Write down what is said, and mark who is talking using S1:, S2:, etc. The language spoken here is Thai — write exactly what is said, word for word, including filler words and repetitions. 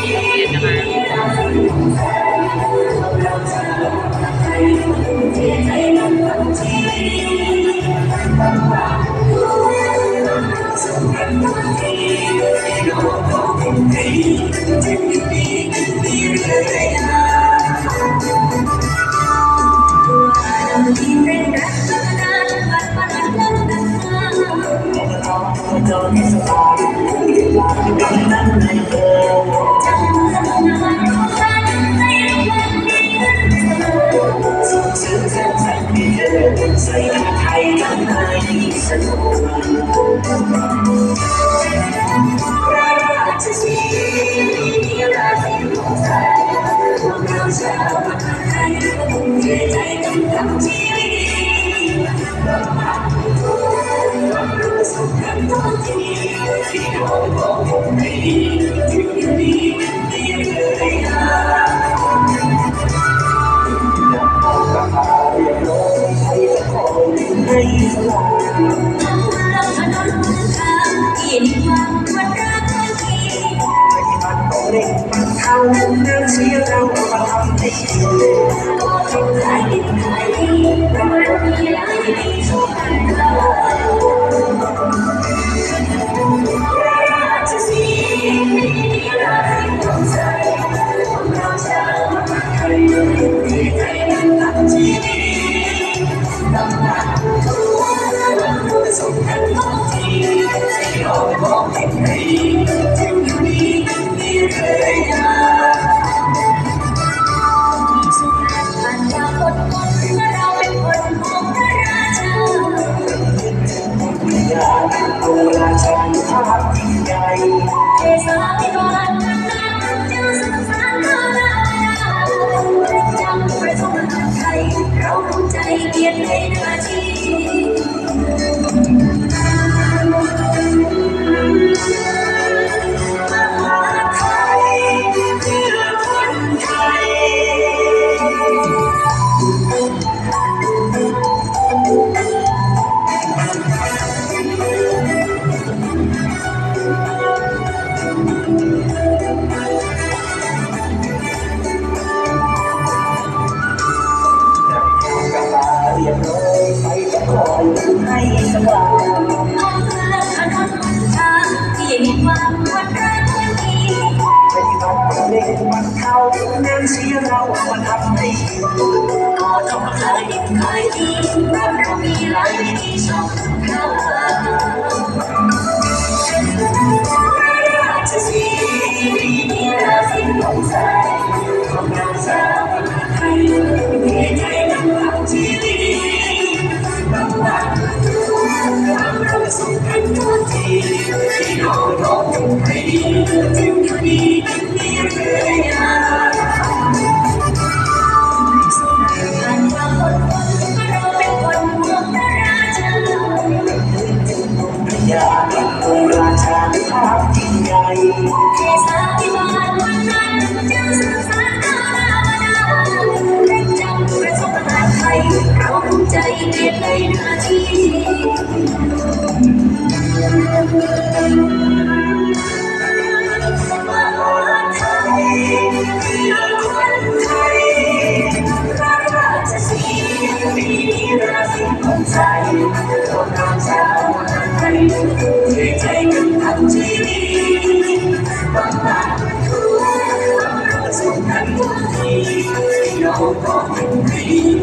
S1: ใส่ไทยกันให้สนุกราชสีราศีของไทยพวกเราชาวไทยทุ่มเทใจกันทั้งชีวิตประสบการณ์ทุกทีที่เราบอกผมไม่ดีถึงดีดีเลยนะให้สลายทั้งเราถนนทางที่มีความรักรักที่ปฏิบัติต่อเด็กมันเท่านั้นเสียเรามาทำให้ดีก็ทำให้ดีให้ดีเรามีหลายที่ชอบกันเราราชสีราศีของใจของเราชาวไทยที่ใจนั้นตั้งชีวิตต้องรักประสบการณ์ทุกทีที่เราบอกให้ดีถึงอยู่ดีดีเลยนะสุดท้ายผ่านความอดทนเมื่อเราเป็นคนของพระราชาอยากตัวราชาภาพยิ่งใหญ่เทศาพิบาลนั้นจะสื่อสารเราได้จำประสบการณ์ไทยเรารู้ใจเกียรติในหน้าที่ให้สว่างมองเรื่องถนนทางที่มีความรักรักที่ปฏิบัติต่อเด็กมันเข้านั่งเสียเรามาทำให้ก็ต้องขายดิบขายดีเราเรามีหลายวิธีชอบเขาราชสีราศีของใจของเราชาวไทยที่ใจนำทางชีวิตต้องรักประสบการณ์ทุกทีที่เราบอกให้ดีถึงอยู่ดีดีเลยนะผ่านความอดทนเมื่อเราเป็นคนของพระราชาอยากเป็นองค์ราชาภาพยิ่งใหญ่เทศาพิบาลวันนั้นจะสื่อสารเราได้และจำประสบการณ์ไทยเรารู้ใจเกียรติในหน้าที่ราศีของใจของเราชาวไทยที่ใจกันทั้งชีวิตต้องรักทุกประสบการณ์ทุกทีเราบอกให้ดี